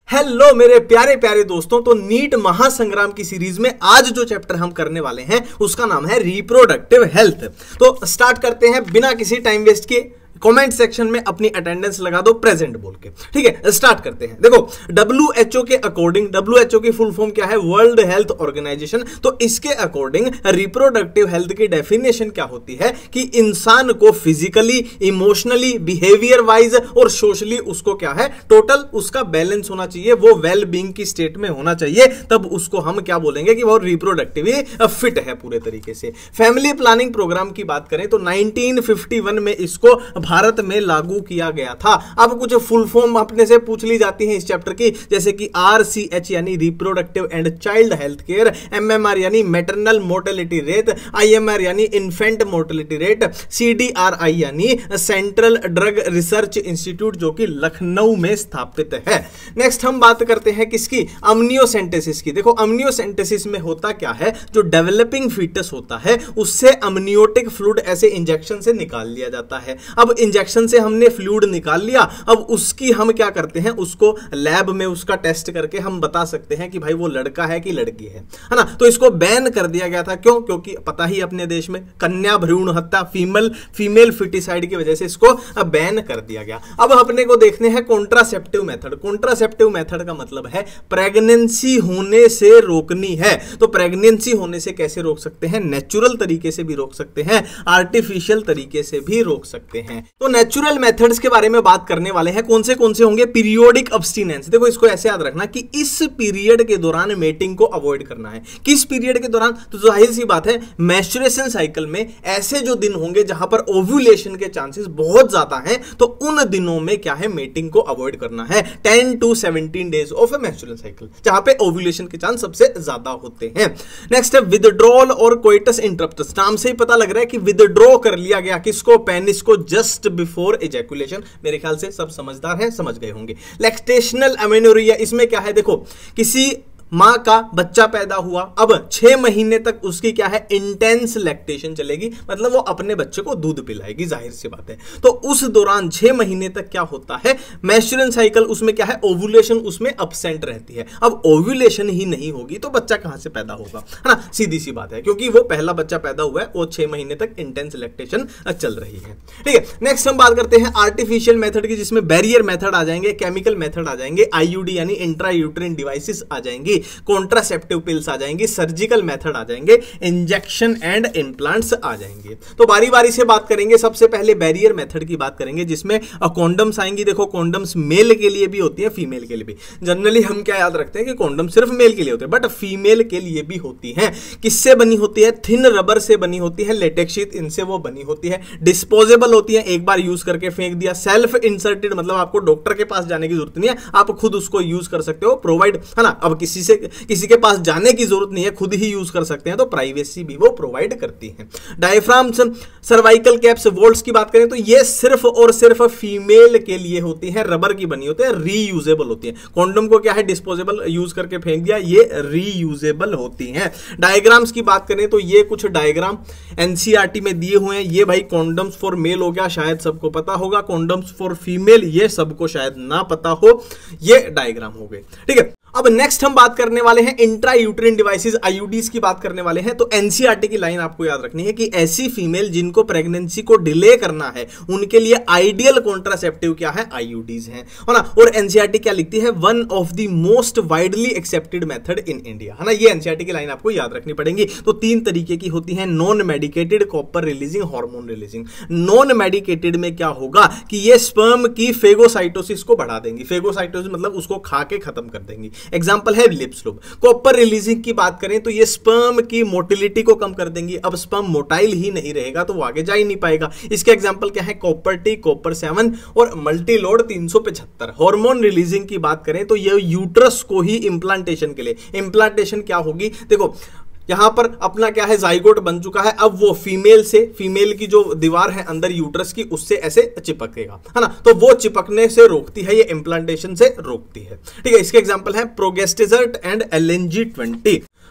Hello मेरे प्यारे प्यारे दोस्तों। तो नीट महासंग्राम की सीरीज में आज जो चैप्टर हम करने वाले हैं उसका नाम है रिप्रोडक्टिव हेल्थ। तो स्टार्ट करते हैं बिना किसी टाइम वेस्ट के। कमेंट सेक्शन में अपनी अटेंडेंस लगा दो प्रेजेंट बोल के। ठीक है, स्टार्ट करते हैं। देखो, WHO के अकॉर्डिंग, WHO की फुल फॉर्म क्या है? World Health Organisation. तो इसके अकॉर्डिंग रिप्रोडक्टिव हेल्थ की डेफिनेशन क्या होती है कि इंसान को फिजिकली, इमोशनली, बिहेवियर वाइज और सोशली उसको क्या है, टोटल उसका बैलेंस होना चाहिए, वो वेल बीइंग की स्टेट में होना चाहिए, तब उसको हम क्या बोलेंगे कि वो रिप्रोडक्टिवली फिट है पूरे तरीके से। फैमिली प्लानिंग प्रोग्राम की बात करें तो 1951 में इसको भारत में लागू किया गया था। अब कुछ फुल फॉर्म अपने से पूछ ली जाती है इस चैप्टर की, जैसे कि RCH यानी reproductive and child health care, MMR यानी मैटरनल मोर्टेलिटी रेट, IMR यानी इन्फेंट मोर्टेलिटी रेट, CDRI यानी सेंट्रल ड्रग रिसर्च इंस्टीट्यूट जो कि लखनऊ में स्थापित है। नेक्स्ट हम बात करते हैं किसकी? अमनियोसेंटेसिस की। देखो, अमनियोसेंटेसिस में होता क्या है, जो डेवलपिंग फीटस होता है उससे अमनियोटिक फ्लूइड ऐसे इंजेक्शन से निकाल लिया जाता है। अब इंजेक्शन से हमने फ्लूइड निकाल लिया, अब उसकी हम क्या करते हैं, उसको लैब में उसका टेस्ट करके हम बता सकते हैं कि भाई वो लड़का है कि लड़की है ना। तो इसको बैन कर दिया गया था। क्यों? क्योंकि पता ही अपने देश में कन्या भ्रूण हत्या, फीमेल फिटिसाइड की वजह से इसको बैन कर दिया गया। अब अपने को देखने हैं कॉन्ट्रासेप्टिव मेथड। कॉन्ट्रासेप्टिव मेथड का मतलब है प्रेगनेंसी होने से रोकनी है। तो प्रेगनेंसी होने से कैसे रोक सकते हैं? नेचुरल तरीके से भी रोक सकते हैं, आर्टिफिशियल तरीके से भी रोक सकते हैं। तो नेचुरल मेथड्स के बारे में बात करने वाले हैं। कौन से होंगे? Periodic abstinence. देखो, इसको ऐसे याद रखना कि इस पीरियड के दौरान मेटिंग को अवॉइड करना है। किस पीरियड के दौरान? तो जाहिर सी बात है, मेंस्ट्रुएशन साइकिल में ऐसे जो दिन होंगे जहां पर ओव्यूलेशन के चांसेस बहुत ज्यादा हैं, तो उन दिनों में क्या है, मेटिंग को अवॉइड करना है। 10 to 17 days of a menstrual cycle, जहां पे ओव्यूलेशन के चांस सबसे ज्यादा होते हैं। नेक्स्ट है विदड्रॉल और कोइटस इंटरप्टस। नाम से ही पता लग रहा है कि विदड्रॉ कर लिया गया किसको? पेनिस को, जस्ट बिफोर एजैकुलेशन। मेरे ख्याल से सब समझदार हैं, समझ गए होंगे। लैक्टेशनल अमेनोरिया, इसमें क्या है? देखो, किसी मां का बच्चा पैदा हुआ, अब 6 महीने तक उसकी क्या है, इंटेंस लैक्टेशन चलेगी, मतलब वो अपने बच्चे को दूध पिलाएगी, जाहिर सी बात है। तो उस दौरान 6 महीने तक क्या होता है, मेंस्ट्रुअल साइकिल उसमें क्या है, ओव्यूलेशन उसमें अब्सेंट रहती है। अब ओव्यूलेशन ही नहीं होगी तो बच्चा कहां से पैदा होगा, है ना? सीधी सी बात है, क्योंकि वो पहला बच्चा पैदा हुआ है, वो 6 महीने तक इंटेंस लैक्टेशन चल रही है। ठीक है, नेक्स्ट हम बात करते हैं आर्टिफिशियल मेथड की, जिसमें बैरियर मेथड आ जाएंगे, केमिकल मेथड आ जाएंगे, IUD यानी इंट्रा यूट्राइन डिवाइसेस आ जाएंगी, कॉन्ट्रासेप्टिव पिल्स आ जाएंगी, सर्जिकल मेथड आ जाएंगे, इंजेक्शन एंड इम्प्लांट्स आ जाएंगे। तो बारी बारी से बात करेंगे। सबसे पहले बैरियर मेथड की बात करेंगे, जिसमें कॉन्डम्स आएंगी। देखो, कॉन्डम्स मेल के लिए भी होती है, फीमेल के लिए भी। जनरली हम क्या याद रखते हैं कि कॉन्डम सिर्फ मेल के लिए होते हैं, बट फीमेल के लिए भी होती है। किससे बनी होती है? थिन रबर से बनी होती है, लेटेक्स शीट इनसे वो बनी होती है। डिस्पोजेबल होती है, एक बार यूज करके फेंक दिया। सेल्फ इंसर्टेड, मतलब आपको डॉक्टर के पास जाने की जरूरत नहीं है, आप खुद उसको यूज कर सकते हो, प्रोवाइड, है ना। अब किसी के पास जाने की जरूरत नहीं है, खुद ही यूज कर सकते हैं, तो प्राइवेसी भी वो प्रोवाइड करती है। डायफ्राम्स, सर्वाइकल कैप्स, वोल्ट्स की बात करें तो ये सिर्फ और सिर्फ फीमेल के लिए होती है, रबर की बनी होती है, रीयूजेबल होती है। कॉन्डम को क्या है, डिस्पोजेबल, यूज करके फेंक दिया, ये रीयूजेबल होती है। डायग्राम्स की बात करें तो ये कुछ डायग्राम NCERT में दिए हुए हैं। ये भाई कॉन्डम्स फॉर मेल हो गया, शायद सबको पता होगा। कॉन्डम्स फॉर फीमेल, ये सबको शायद ना पता हो। ये डायग्राम हो गए, ठीक है। अब नेक्स्ट हम बात करने वाले हैं इंट्रा यूट्राइन डिवाइसेस, IUDs की बात करने वाले हैं। तो NCERT की लाइन आपको याद रखनी है कि ऐसी फीमेल जिनको प्रेगनेंसी को डिले करना है, उनके लिए आइडियल कॉन्ट्रासेप्टिव क्या है, IUDs हैं, है ना। और NCERT क्या लिखती है? One of the most widely accepted method in India, है ना। ये NCERT की लाइन आपको याद रखनी पड़ेगी। तो 3 तरीके की होती है, non medicated, copper releasing, hormone releasing. Non medicated में क्या होगा कि ये स्पर्म की फेगोसाइटोसिस को बढ़ा देंगी। फेगोसाइटोसिस मतलब उसको खा के खत्म कर देंगी। एग्जांपल है लिप्स लोब। कॉपर रिलीजिंग की बात करें तो ये स्पर्म की मोटिलिटी को कम कर देंगी। अब स्पर्म मोटाइल ही नहीं रहेगा तो वो आगे जा ही नहीं पाएगा। इसके एग्जांपल क्या है? कॉपर टी, कॉपर 7 और मल्टीलोड 375। हार्मोन रिलीजिंग की बात करें तो ये यूट्रस को ही इंप्लांटेशन के लिए, इंप्लांटेशन क्या होगी, देखो यहां पर अपना क्या है, जाइगोट बन चुका है, अब वो फीमेल की जो दीवार है अंदर यूट्रस की, उससे ऐसे चिपकेगा, है ना। तो वो चिपकने से रोकती है, ये इंप्लांटेशन से रोकती है, ठीक है। इसके एग्जांपल है प्रोगेस्टेजर्ट एंड LNG-20।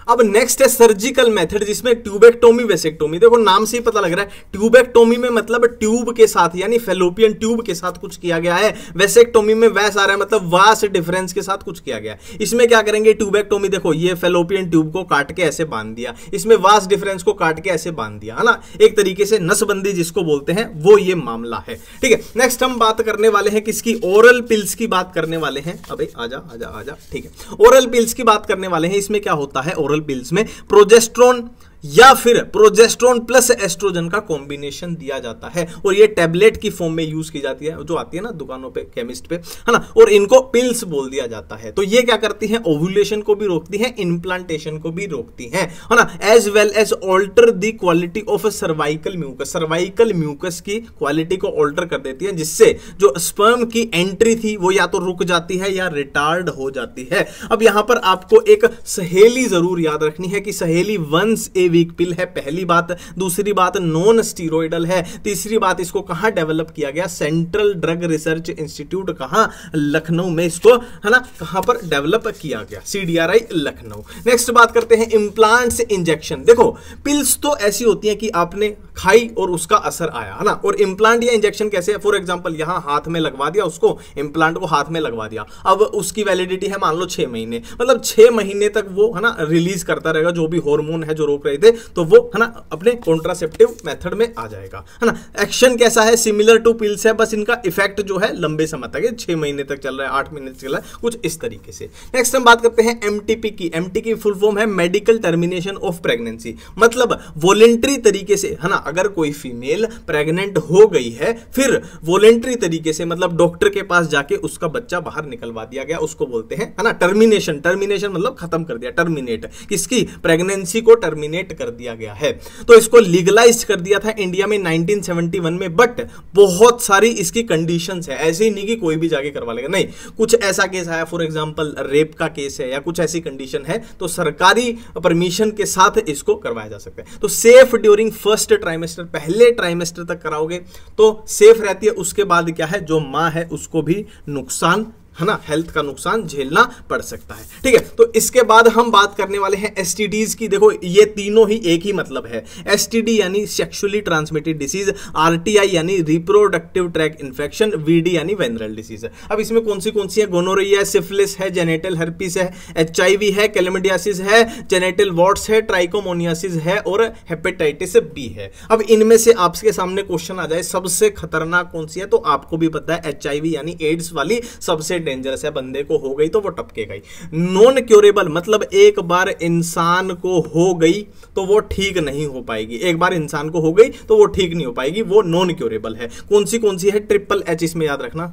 अब नेक्स्ट है सर्जिकल मेथड, जिसमें ट्यूबेक्टोमी वेसेक्टोमी। देखो नाम से ही पता लग रहा है, ट्यूबेक्टोमी में मतलब ट्यूब के साथ यानी फेलोपियन ट्यूब के साथ कुछ किया गया है, वेसेक्टोमी में वैस आ रहा है मतलब वास डिफरेंस के साथ कुछ किया गया है। इसमें क्या करेंगे, ट्यूबेक्टोमी देखो ये फेलोपियन ट्यूब को काट के ऐसे बांध दिया, इसमें वास डिफरेंस को काट के ऐसे बांध दिया, है ना, एक तरीके से नसबंदी जिसको बोलते हैं, वो ये मामला है। ठीक है, नेक्स्ट हम बात करने वाले हैं किसकी, ओरल पिल्स की बात करने वाले हैं। अबे आजा आजा आजा, ठीक है, ओरल पिल्स की बात करने वाले हैं। इसमें क्या होता है, ओरल पिल्स में प्रोजेस्टेरोन या फिर प्रोजेस्टेरोन प्लस एस्ट्रोजन का कॉम्बिनेशन दिया जाता है और ये टैबलेट की फॉर्म में यूज की जाती है, जो आती है ना दुकानों पे, केमिस्ट पे, है ना, और इनको पिल्स बोल दिया जाता है। तो ये क्या करती है, ओव्यूलेशन को भी रोकती है, इम्प्लांटेशन को भी रोकती है ना, as well as alter the quality of cervical mucus, cervical mucus की क्वालिटी को ऑल्टर कर देती है, जिससे जो स्पर्म की एंट्री थी वो या तो रुक जाती है या रिटार्ड हो जाती है। अब यहां पर आपको एक सहेली जरूर याद रखनी है कि सहेली वंस ए वीक पिल है, पहली बात। दूसरी बात नॉन स्टीरोइडल है। तीसरी बात इसको कहां डेवलप किया गया, सेंट्रल ड्रग रिसर्च इंस्टीट्यूट, कहां, लखनऊ में इसको, है ना, कहां पर डेवलप किया गया, CDRI लखनऊ। नेक्स्ट बात करते हैं इम्प्लांट्स इंजेक्शन। देखो पिल्स तो ऐसी होती हैं कि आपने खाई और उसका असर आया, है ना, और इम्प्लांट या इंजेक्शन कैसे है, फॉर एग्जांपल यहां हाथ में लगवा दिया उसको, इम्प्लांट को हाथ में लगवा दिया, अब उसकी वैलिडिटी है मान लो 6 महीने, मतलब 6 महीने तक वो, है ना, रिलीज करता रहेगा जो भी हार्मोन है जो रोक रहे थे, तो वो, है ना, अपने कॉन्ट्रासेप्टिव मेथड में आ जाएगा, है ना। एक्शन कैसा है, सिमिलर टू पिल्स है, बस इनका इफेक्ट जो है लंबे समय तक है, 6 महीने तक चल रहा है, 8 महीने तक चल रहा है, कुछ इस तरीके से। नेक्स्ट हम बात करते हैं MTP की। MT की फुल फॉर्म है मेडिकल टर्मिनेशन ऑफ प्रेगनेंसी, मतलब वॉलेंट्री तरीके से, है ना, अगर कोई फीमेल प्रेग्नेंट हो गई है फिर वॉलेंट्री तरीके से, मतलब डॉक्टर के पास जाके उसका बच्चा बाहर निकलवा दिया गया, उसको बोलते हैं, है ना, टर्मिनेशन। टर्मिनेशन मतलब खत्म कर दिया, टर्मिनेट, किसकी, प्रेगनेंसी को टर्मिनेट कर दिया गया है। तो इसको लीगलाइज कर दिया था इंडिया में 1971 में, बट बहुत सारी इसकी कंडीशंस है, ऐसे ही नहीं कि कोई भी जाके करवा लेगा, नहीं, कुछ ऐसा केस आया, फॉर एग्जांपल रेप का केस है या कुछ ऐसी कंडीशन है, तो सरकारी परमिशन के साथ इसको करवाया जा सकता है। तो सेफ ड्यूरिंग फर्स्ट ट्राइमेस्टर, पहले ट्राइमेस्टर तक कराओगे तो सेफ रहती है, उसके बाद क्या है, जो मां है उसको भी नुकसान, है ना, हेल्थ का नुकसान झेलना पड़ सकता है। ठीक है, तो इसके बाद हम बात करने वाले हैं STDs की। देखो ये तीनों ही एक ही मतलब है, STD यानी सेक्सुअली ट्रांसमिटेड डिसीज, RTI यानी रिप्रोडक्टिव ट्रैक इन्फेक्शन, VD यानी वेनरल डिसीज। अब इसमें कौन सी है, गोनोरिया है, सिफिलिस है, जेनेटल हर्पिस है, HIV है, कैलेमिडियासिस है, जेनेटल वॉर्ट्स है, ट्राइकोमोनियासिस है और हेपेटाइटिस B है। अब इनमें से आपके सामने क्वेश्चन आ जाए सबसे खतरनाक कौन सी है, तो आपको भी पता है HIV यानी एड्स वाली सबसे डेंजरस है, बंदे को हो गई तो वो टपकेगा ही। नॉन क्योरेबल मतलब एक बार इंसान को हो गई तो वो ठीक नहीं हो पाएगी, एक बार इंसान को हो गई तो वो ठीक नहीं हो पाएगी, वो नॉन क्योरेबल है। कौन सी है, ट्रिपल H, इसमें याद रखना,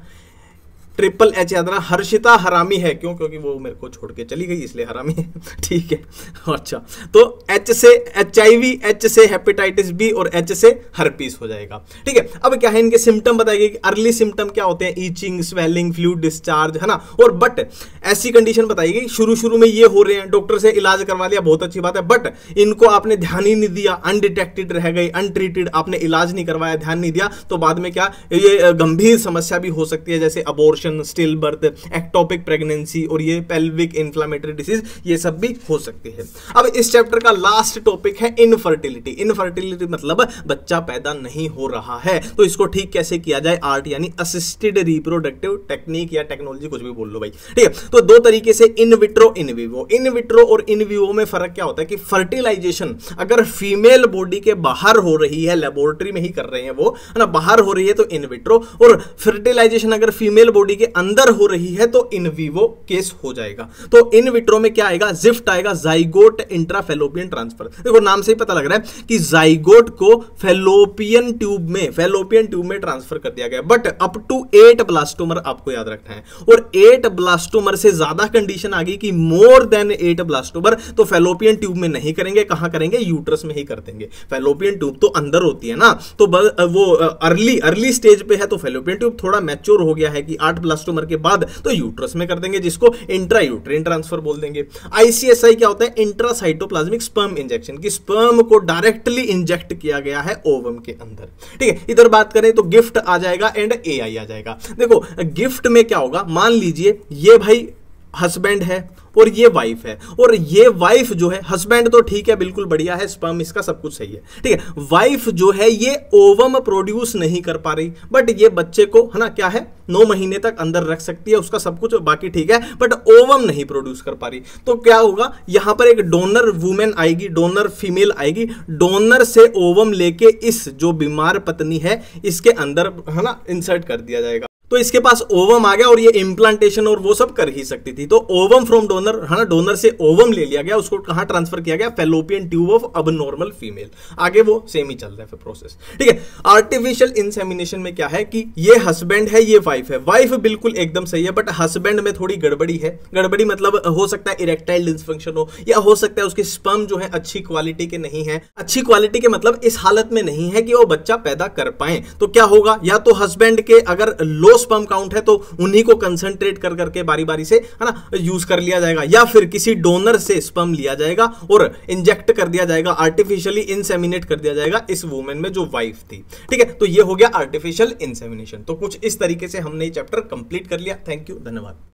ट्रिपल H याद रखना, हर्षिता हरामी है, क्यों, क्योंकि वो मेरे को छोड़ के चली गई इसलिए हरामी है। ठीक है, अच्छा, तो H से HIV, H से हेपेटाइटिस B और H से हर्पीस हो जाएगा। ठीक है, अब क्या है, इनके सिम्टम बताएंगे कि अर्ली सिम्टम क्या होते हैं, ईचिंग, स्वेलिंग, फ्लूइड डिस्चार्ज, है ना, और बट ऐसी कंडीशन बताएगी शुरू में ये हो रहे हैं, डॉक्टर से इलाज करवा लिया, बहुत अच्छी बात है, बट इनको आपने ध्यान ही नहीं दिया, अनडिटेक्टेड रह गई, अनट्रीटेड, आपने इलाज नहीं करवाया, ध्यान नहीं दिया, तो बाद में क्या, ये गंभीर समस्या भी हो सकती है, जैसे abortion, still birth, ectopic pregnancy और ये पेल्विक इन्फ्लेमेटरी डिसीज, ये सब भी हो सकती है। अब इस चैप्टर का लास्ट टॉपिक है इनफर्टिलिटी। इनफर्टिलिटी मतलब बच्चा पैदा नहीं हो रहा है, तो इसको ठीक कैसे किया जाए, आर्ट यानी असिस्टेड रिप्रोडक्टिव टेक्निक या टेक्नोलॉजी, कुछ भी बोल लो भाई। ठीक है, तो दो तरीके से, in vitro, in vivo. In vitro और इन विवो में फर्क क्या होता है कि फर्टिलाइजेशन अगर फीमेल बॉडी के बाहर हो रही है, लेबोरेटरी में ही कर रहे हैं वो, है ना, बाहर हो रही है तो इन विट्रो, और फर्टिलाइजेशन अगर फीमेल बॉडी के अंदर हो रही है तो इन विवो केस हो जाएगा। तो इन विट्रो में क्या आएगा, जिफ्ट आएगा, जाइगोट इंट्राफेलोपियन ट्रांसफर। देखो नाम से ही पता लग रहा है कि जाइगोट को फेलोपियन ट्यूब में ट्रांसफर कर दिया गया, बट अप टू 8 ब्लास्टोमर आपको याद रखना है, और 8 ब्लास्टोमर से ज्यादा कंडीशन आ गई कि मोर देन 8 ब्लास्टोमर, तो फेलोपियन ट्यूब में नहीं करेंगे, कहां करेंगे, यूट्रस में ही कर देंगे। फेलोपियन ट्यूब तो अंदर होती है ना, तो वो अर्ली स्टेज पे है, तो फेलोपियन ट्यूब थोड़ा मैच्योर हो गया है कि 8 ब्लास्टोमर के बाद तो यूट्रस में कर देंगे, जिसको इंट्रायूट्रिन ट्रांसफर बोल देंगे। ICSI क्या होता है, इंट्रासाइटोप्लाज्मिक स्पर्म इंजेक्शन, की स्पर्म को डायरेक्टली इंजेक्ट किया गया है ओवम के अंदर। ठीक है, इधर बात करें तो गिफ्ट आ जाएगा एंड AI आ जाएगा। देखो गिफ्ट में क्या होगा, मान लीजिए ये भाई हस्बैंड है और ये वाइफ है, और ये वाइफ जो है, हस्बैंड तो ठीक है बिल्कुल बढ़िया है, स्पर्म इसका सब कुछ सही है, ठीक है। वाइफ जो है ये ओवम प्रोड्यूस नहीं कर पा रही, बट ये बच्चे को है ना क्या है 9 महीने तक अंदर रख सकती है, उसका सब कुछ बाकी ठीक है, बट ओवम नहीं प्रोड्यूस कर पा रही। तो क्या होगा, यहां पर एक डोनर वुमेन आएगी, डोनर फीमेल आएगी, डोनर से ओवम लेके इस जो बीमार पत्नी है इसके अंदर है ना इंसर्ट कर दिया जाएगा। तो इसके पास ओवम आ गया और ये इम्प्लांटेशन और वो सब कर ही सकती थी। तो ओवम फ्रॉम डोनर है ना, डोनर से ओवम ले लिया गया, उसको कहां ट्रांसफर किया गया, fallopian tube of abnormal female. आगे वो सेम ही चल रहा है फिर प्रोसेस, ठीक है। आर्टिफिशियल इंसेमिनेशन में क्या है कि ये हस्बैंड है, ये वाइफ है, वाइफ बिल्कुल एकदम सही है, बट हस्बैंड में थोड़ी गड़बड़ी है। गड़बड़ी मतलब हो सकता है इरेक्टाइल डिसफंक्शन हो, या हो सकता है उसके स्पर्म जो है अच्छी क्वालिटी के नहीं है। अच्छी क्वालिटी के मतलब इस हालत में नहीं है कि वो बच्चा पैदा कर पाए। तो क्या होगा, या तो हस्बैंड के अगर लो स्पर्म काउंट है तो उन्हीं को कंसंट्रेट कर करके बारी बारी से है ना यूज कर लिया जाएगा, या फिर किसी डोनर से स्पर्म लिया जाएगा और इंजेक्ट कर दिया जाएगा, आर्टिफिशियली इंसेमिनेट कर दिया जाएगा इस वुमेन में जो वाइफ थी, ठीक है। तो ये हो गया आर्टिफिशियल इंसेमिनेशन। तो कुछ इस तरीके से हमने ये चैप्टर कंप्लीट कर लिया। थैंक यू, धन्यवाद।